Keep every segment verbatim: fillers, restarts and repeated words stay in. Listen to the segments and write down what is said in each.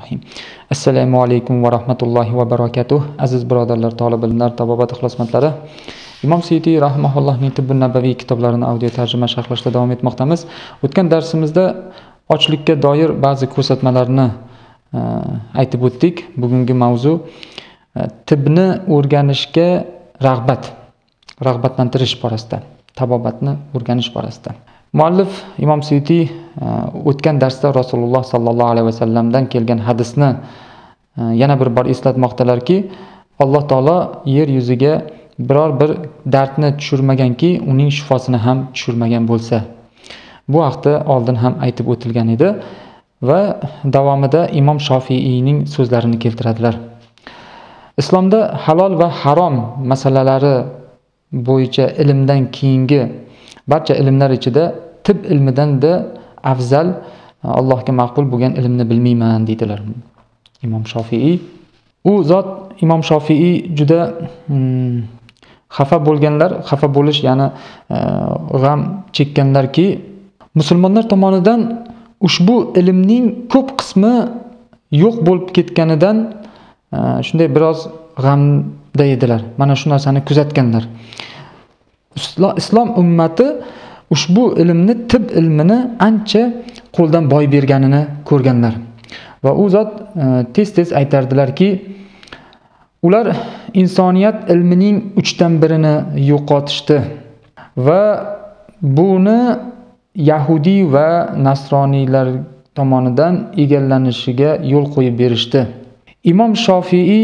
Bismillahirrahmanirrahim. Assalomu alaykum va rahmatullohi va barakatuh. Aziz birodarlar, talab ilmlar, tabobat ixlosmandlari. Imom Suyuti rahimahullohning Tibbun Nabaviy kitoblarini audio tarjima sharhlashda davom etmoqdamiz. O'tgan darsimizda ochlikka doir ba'zi ko'rsatmalarni aytib o'tdik. Bugungi mavzu tibbni o'rganishga rag'bat, rag'batlantirish borasida, tabobatni o'rganish borasida. Muallif Imom Suyuti o'tgan darsda Rasululloh sallallohu alayhi vasallamdan kelgan hadisni yana bir bor eslatmoqdalarki, Alloh taolo yer yuziga biror bir dardni tushirmaganki, uning shifosini ham tushirmagan bo'lsa. Bu haqda oldin ham aytib o'tilgan edi va davomida Imom Shofiyning so'zlarini keltiradilar. Islomda halol va harom masalalari bo'yicha ilmdan keyingi barcha ilmlar ichida tib ilmidan-da afzal, Allohga maqbul bo'lgan ilmni bilmayman deydilar Imom Shofiy. U zot Imom Shofiy juda hmm, xafa bo'lganlar, xafa bo'lish, ya'ni g'am chekkanlarki, musulmonlar tomonidan ushbu ilmning ko'p qismi yo'q bo'lib ketganidan shunday biroz g'amda edilar. Mana shu narsani kuzatganlar. Islom ummati ushbu ilmni, tib ilmini ancha qo'ldan boy berganini ko'rganlar. Va u zot tez-tez aytardilarki, ular insoniyat ilmining uchdan birini yo'qotishdi va buni Yahudi va Nasroniylar tomonidan egallanishiga yo'l qo'yib berishdi. Imom Shofiy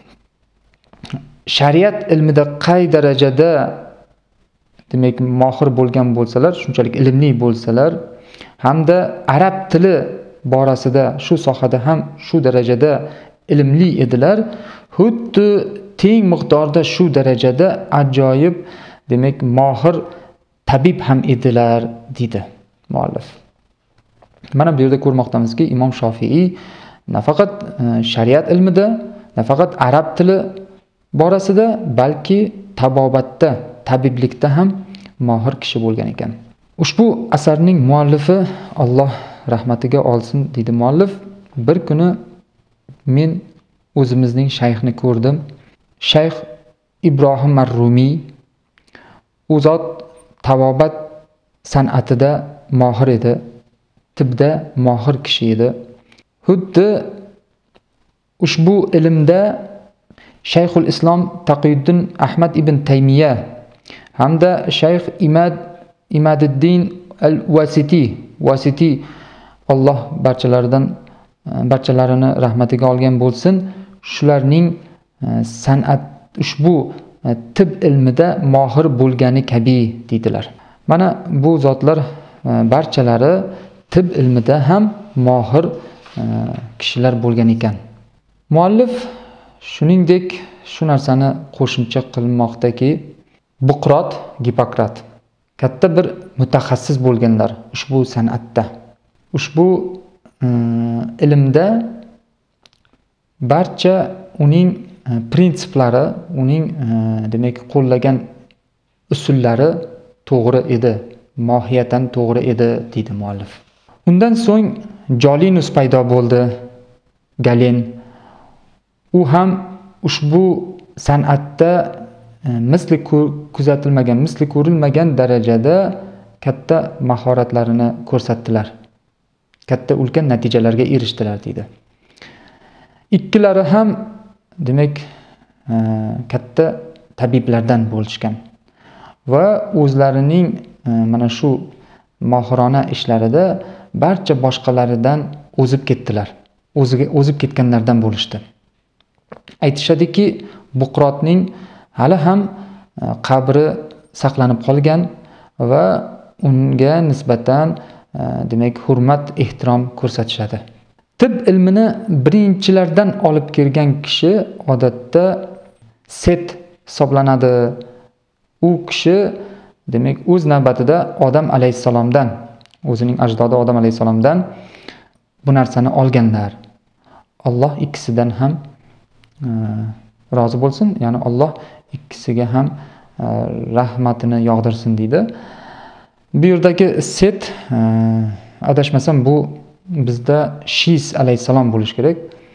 shariat ilmida qay darajada demak mohir bo'lgan bo'lsalar, shunchalik ilmli bo'lsalar, hamda arab tili borasida shu sohada ham shu darajada ilmli edilar, xuddi teng miqdorda shu darajada ajoyib demak mohir tabib ham edilar dedi muallif. Mana bu yerda ko'rmoqdamizki, Imom Shofiy nafaqat shariat ilmida, nafaqat arab tili borasida, balki tabobatda, tabiblikda ham mohir kishi bo'lgan ekan. Ushbu asarning muallifi Alloh rahmatiga olsin dedi muallif. Bir kuni men o'zimizning shayxni ko'rdim. Shayx Ibrohim ar-Rumiy. U zot tabobat san'atida mohir edi, tibda mohir kishi edi. Xuddi ushbu ilmda Shayxul Islom Taqiyuddin Ahmad ibn Taymiya hamda Shayx Imad Imaduddin al-Wasiti, Wasiti Alloh barchalaridan barchalarini rahmatiga olgan bo'lsin, shularning san'at ushbu tib ilmida mohir bo'lgani kabi dedilar. Mana bu zotlar barchalari tib ilmida ham mohir kishilar bo'lgan ekan. Muallif shuningdek shu narsani qo'shimcha qilmoqdaki, Buqrot, Gippokrat katta bir mutaxassis bo'lganlar ushbu san'atda. Ushbu ilmda barcha uning prinsiplari, uning demak qo'llagan usullari to'g'ri edi, mohiyatan to'g'ri edi dedi muallif. Undan so'ng Jolinus paydo bo'ldi, Galen. U ham ushbu san'atda misli kuzatilmagan, misli ko'rilmagan darajada katta mahoratlarini ko'rsatdilar. Katta ulkan natijalarga erishdilar dedi. Ikkilari ham demak katta tabiblardan bo'lishgan va o'zlarining mana shu mohirona ishlarida barcha boshqalaridan o'zib ketdilar. O'ziga o'zib ketganlardan bo'lishdi. Aytishadiki, Buqrotning hali ham qabri saqlanib qolgan va unga nisbatan demak hurmat, ehtirom ko'rsatishadi. Tib ilmini birinchilardan olib kelgan kishi odatda Set hisoblanadi. U kishi demak o'z navbatida Odam alayhisalomdan, o'zining ajdodi Odam alayhisalomdan bu narsani olganlar. Alloh ikkisidan ham rozi bo'lsin, ya'ni Alloh ikkisiga ham rahmatini yog'dirsin deydi. Bu yerdagi Set, adashmasam bu bizda Shis alayhissalom bo'lish kerak.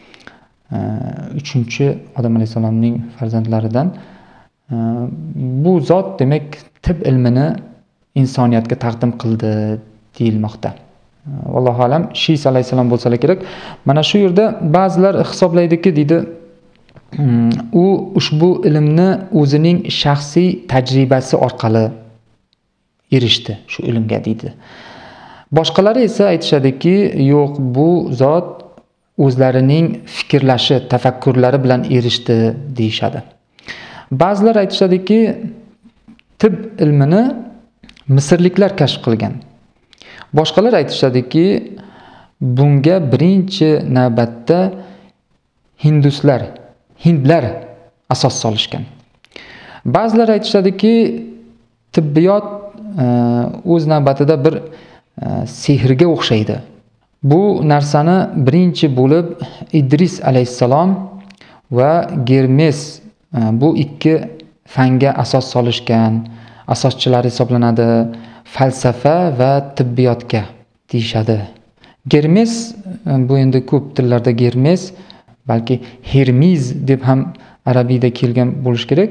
uchinchi Odam alayhissalomning farzandlaridan. Bu zot demak tib ilmini insoniyatga taqdim qildi deyilmoqda. Allohu alam Shis alayhissalom bo'lsa kerak. Mana shu yerda ba'zilar hisoblaydiki, deydi, u ushbu ilmni o'zining shaxsiy tajribasi orqali erishdi shu ilmga, deydi. Boshqalari esa aytishadiki, yo'q, bu zot o'zlarining fikrlashi, tafakkurlari bilan erishdi deyshadi. Ba'zilar aytishadiki, tib ilmini misrliklar kashf qilgan. Boshqalar aytishadiki, bunga birinchi navbatda hinduslar, hindlar asos solishgan. Ba'zilar aytishadiki, tibbiyot o'z navbatida bir sehrga o'xshaydi. Bu narsani birinchi bo'lib Idris alayhissalom va Germes bu ikki fanga asos solishgan, asoschilar hisoblanadi, falsafa va tibbiyotga deyshadi. Germes, bu endi ko'p tillarda Germes, balki Hermiz deb ham arabiyda kelgan bo'lish kerak.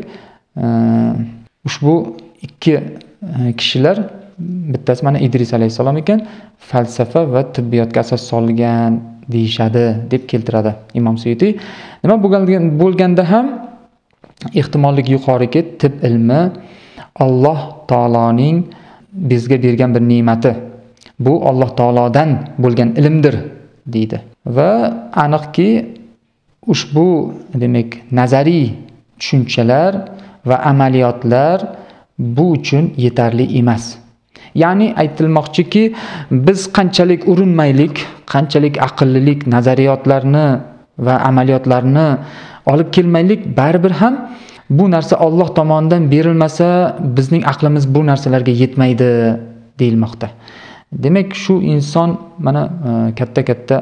Ushbu ikki kishilar, bittasi mana Idris alayhissalom ekan, falsafa va tibbiyotga asos solgan deyshadi deb keltiradi Imom Suyuti. Nima bo'lganda ham ehtimollik yuqoriki, tib ilmi Alloh taoloning bizga bergan bir ne'mati. Bu Alloh taolodan bo'lgan ilmdir deydi. Va aniqki, ushbu demak nazariy tushunchalar va amaliyotlar bu uchun yetarli emas. Ya'ni aytilmoqchiki, biz qanchalik urinmaylik, qanchalik aqllilik nazariyotlarni va amaliyotlarni olib kelmaylik, baribir ham bu narsa Alloh tomonidan berilmasa, bizning aqlimiz bu narsalarga yetmaydi deyilmoqda. Demak, shu inson mana katta-katta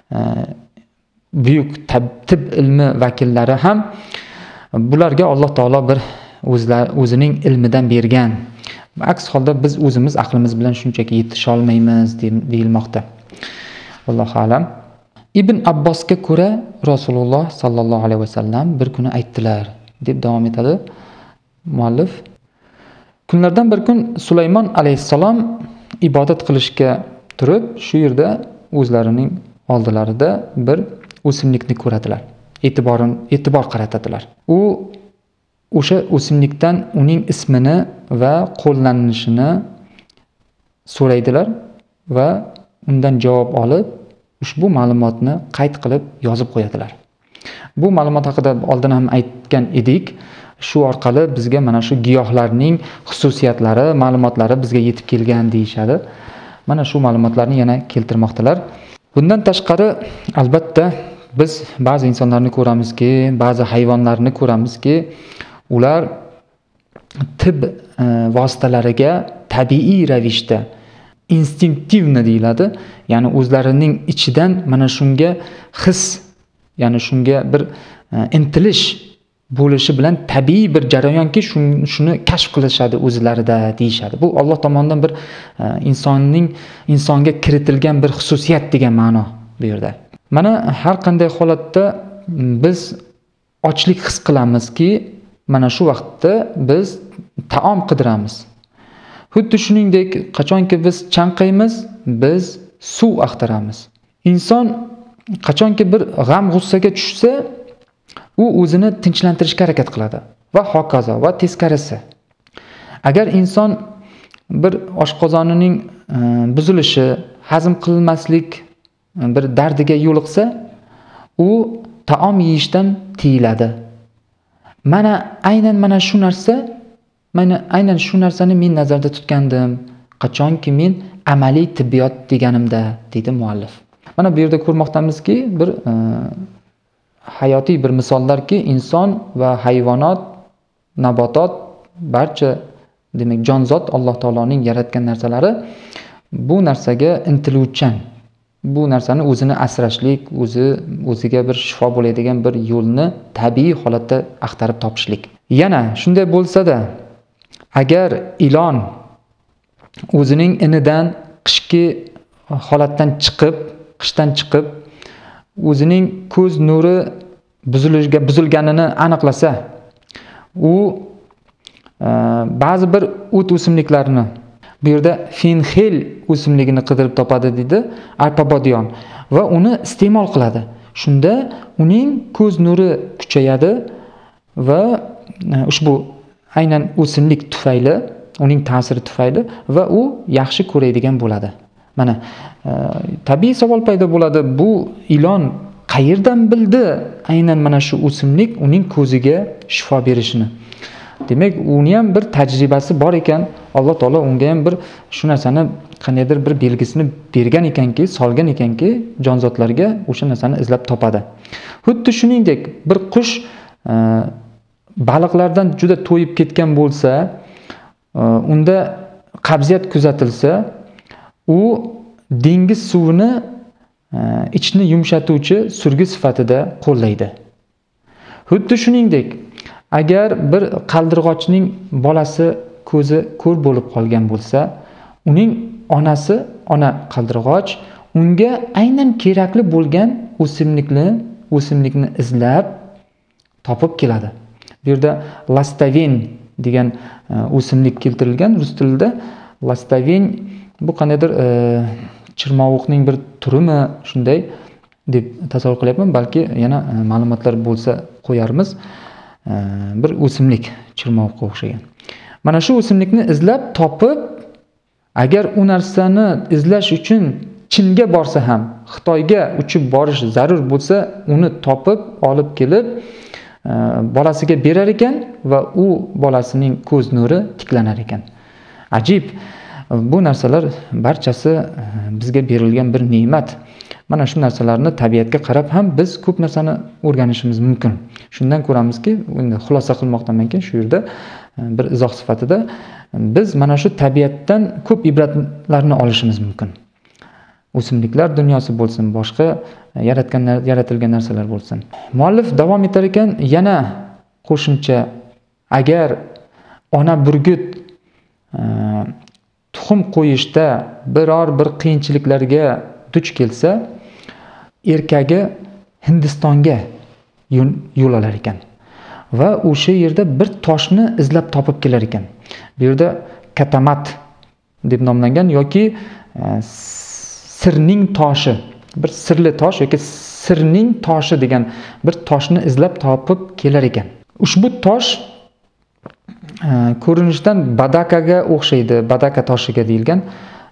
buyuk tib ilmi vakillari ham bularga Alloh taolo bir o'zlar o'zining ilmidan bergan. Aks holda biz o'zimiz aqlimiz bilan shunchaki yetisha olmaymiz deyilmoqda. Allohu alam. Ibn Abbosga ko'ra Rasululloh sallallohu alayhi vasallam bir kuni aytdilar deb davom etadi muallif. Kunlardan bir kun Sulaymon alayhissalom ibodat qilishga turib, shu yerda o'zlarining oldilarida bir o'simlikni ko'radilar. E'tiborin e'tibor qaratadilar. U o'sha o'simlikdan uning ismini va qo'llanishini so'raydilar va undan javob olib, ushbu ma'lumotni qayd qilib yozib qo'yadilar. Bu ma'lumot haqida oldin ham aytgan edik. Shu orqali bizga mana shu giyohlarning xususiyatlari, ma'lumotlari bizga yetib kelgan deyshadi. Mana shu ma'lumotlarni yana keltirmoqdalar. Bundan tashqari, albatta biz ba'zi insonlarni ko'ramizki, ba'zi hayvonlarni ko'ramizki, ular tib vositalariga tabiiy ravishda instinktivni deyiladi, ya'ni o'zlarining ichidan mana shunga his, ya'ni shunga bir intilish bo'lishi bilan tabiiy bir jarayonki shuni kashf qilishadi o'zlarida deyshadi. Bu Alloh tomonidan bir insonning insonga kiritilgan bir xususiyat degan ma'no bu yerda. Mana har qanday holatda biz ochlik his qilamizki, mana shu vaqtda biz taom qidiramiz. Xuddi shuningdek, qachonki biz chanqaymiz, biz suv axtaramiz. Inson qachonki bir g'am g'ussaga tushsa, u o'zini tinchlantirishga harakat qiladi va hokazo va teskarisi. Agar inson bir oshqozonining buzilishi, hazm qilinmaslik bir dardiga yo'liqsa, u taom yeyishdan tiyiladi. Mana aynan mana shu narsa, mana aynan shu narsani men nazarda tutgandim, qachonki men amaliy tibbiyot deganimda, deydi muallif. Mana bu yerda ko'rmoqdamizki, bir e, hayotiy bir misollarki, inson va hayvonot, nabotot, barcha demak jonzot Alloh taoloning yaratgan narsalari bu narsaga intiluvchan. Bu narsani o'zini asrashlik, o'zi o'ziga bir shifo bo'ladigan bir yo'lni tabiiy holatda axtarib topishlik. Yana shunday bo'lsa-da, agar ilon o'zining inidan qishki holatdan chiqib qishdan chiqib o'zining ko'z nuri buzilishga buzilganini aniqlasa, u ba'zi bir o't o'simliklarini, bu yerda fenxel o'simligini qidirib topadi deydi Arpabodiyon va uni iste'mol qiladi. Shunda uning ko'z nuri kuchayadi va ushbu aynan o'simlik tufayli, uning ta'siri tufayli va u yaxshi ko'radigan bo'ladi. Mana tabiiy savol paydo bo'ladi, bu ilon qayerdan bildi aynan mana shu o'simlik uning ko'ziga shifo berishini? Demak, uni ham bir tajribasi bor ekan. Alloh taolo unga ham bir shu narsani qandaydir bir belgisini bergan ekanki, solgan ekanki, jonzotlarga o'sha narsani izlab topadi. Xuddi shuningdek, bir qush baliqlardan juda to'yib ketgan bo'lsa, unda qabziyat kuzatilsa, u dengiz suvini ichni yumshatuvchi surgi sifatida qo'llaydi. Xuddi shuningdek, agar bir qaldirg'ochning bolasi ko'zi ko'r bo'lib qolgan bo'lsa, uning onasi, ona qaldirg'och unga aynan kerakli bo'lgan o'simlikni, o'simlikni izlab topib keladi. Bu yerda lastaven degan o'simlik keltirilgan rus tilida. Lastaven bu qandaydir chirmovuqning bir turimi, shunday deb tasavvur qilyapman, balki yana ma'lumotlar bo'lsa qo'yarmiz. Bir o'simlik chirmovuqqa o'xshagan. Mana shu o'simlikni izlab topib, agar u narsani izlash uchun Chinga borsa ham, Xitoyga uchib borish zarur bo'lsa, uni topib, olib kelib bolasiga berar ekan va u bolasining ko'z nuri tiklanar ekan. Ajib. Bu narsalar barchasi bizga berilgan bir ne'mat. Mana shu narsalarni tabiatga qarab ham biz ko'p narsani o'rganishimiz mumkin. Shundan ko'ramizki, endi xulosa qilmoqdamanki, shu yerda bir izoh sifatida biz mana shu tabiatdan ko'p ibratlarni olishimiz mumkin. O'simliklar dunyosi bo'lsin, boshqa yaratgan yaratilgan narsalar bo'lsin. Muallif davom etar ekan, yana qo'shimcha, agar ona burgut tuxum qo'yishda biror bir qiyinchiliklarga duch kelsa, erkagi Hindistonga yo'l olar ekan va o'sha yerda bir toshni izlab topib kelar ekan. Bu yerda katamat deb nomlangan yoki sirning toshi, bir sirli tosh yoki sirning toshi degan bir toshni izlab topib kelar ekan. Ushbu tosh ko'rinishdan badakaga o'xshaydi, badaka toshiga deyilgan.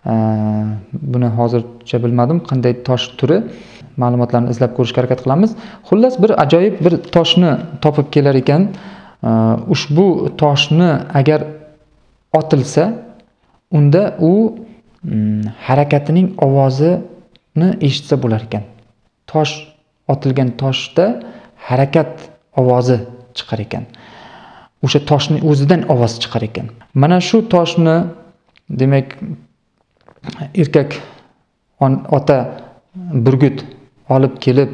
Buni hozircha bilmadim, qanday tosh turi, ma'lumotlarni izlab ko'rishga harakat qilamiz. Xullas, bir ajoyib bir toshni topib kelar ekan. Ushbu toshni agar otilsa, unda u harakatining ovozini eshitsa bo'lar ekan. Tosh otilgan toshda harakat ovozi chiqar ekan. O'sha toshning o'zidan ovoz chiqar ekan. Mana shu toshni, demak, erkak ota burgut olib kelib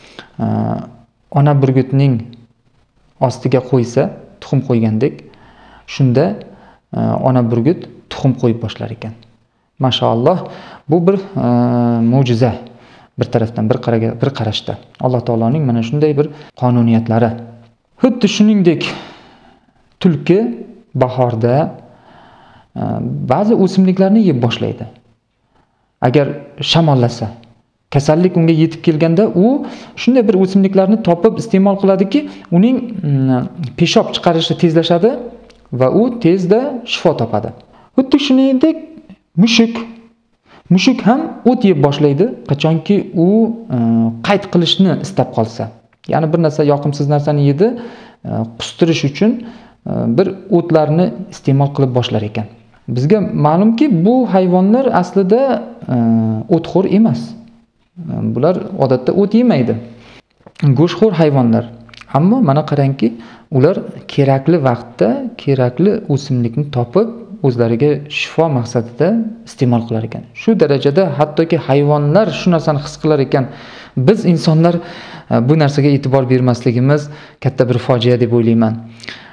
ona burgutning ostiga qo'ysa, tuxum qo'ygandek, shunda ona burgut tuxum qo'yib boshlar ekan. Mashaalloh, bu bir mo'jiza. Bir tarafdan, bir qaraga, bir qarashda Alloh taoloning mana shunday bir qonuniyatlari. Xuddi shuningdek, tulki bahorda ba'zi o'simliklarni yeb boshlaydi. Agar shamollasa, kasallik unga yetib kelganda, u shunday bir o'simliklarni topib iste'mol qiladiki, uning peshob chiqarishi tezlashadi va u tezda shifo topadi. Xuddi shuningdek, mushuk mushuk ham o't yeb boshlaydi, qachonki u qayd qilishni istab qolsa. Ya'ni bir narsa, yoqimsiz narsani yedi, qustirish uchun bir o'tlarni iste'mol qilib boshlar ekan. Bizga ma'lumki, bu hayvonlar aslida o'txo'r emas. Bular odatda o't yemaydi. Go'shtxo'r hayvonlar. Ammo mana qarangki, ular kerakli vaqtda kerakli o'simlikni topib, o'zlariga shifo maqsadida iste'mol qilar ekan. Shu darajada hattoki hayvonlar shu narsani his qilar ekan. Biz insonlar bu narsaga e'tibor bermasligimiz katta bir fojia deb o'ylayman.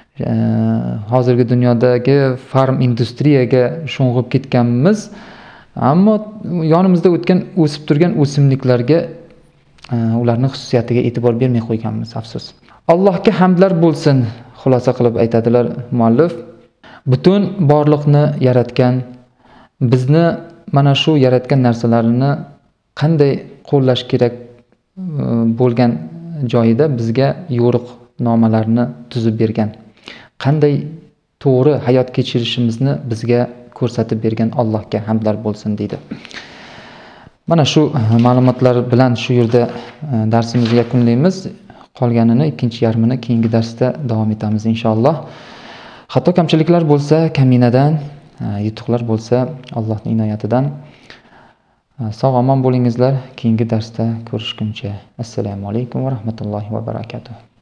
Hozirgi dunyodagi farm industriyaga sho'ng'ib ketganimiz Ammo yonimizda o'tgan o'sib turgan o'simliklarga ularning xususiyatiga e'tibor bermay qo'yganmiz, afsus. Allohga hamdlar bo'lsin, xulosa qilib aytadilar muallif. Butun borliqni yaratgan, bizni mana shu yaratgan narsalarini qanday qo'llash kerak bo'lgan joyida bizga yo'riqnomalarni tuzib bergan. Qanday to'g'ri hayot kechirishimizni bizga ko'rsatib bergan Allohga hamdlar bo'lsin deydi. Mana shu ma'lumotlar bilan shu yerda darsimizni yakunlaymiz. Qolganini ikkinchi yarmini keyingi darsda davom etamiz inshaalloh. Xato kamchiliklar bo'lsa kaminadan, yutuqlar bo'lsa Allohning inoyatidan. Sog' omon bo'lingizlar. Keyingi darsda ko'rishguncha. Assalomu alaykum va rahmatullohi va barakatuh.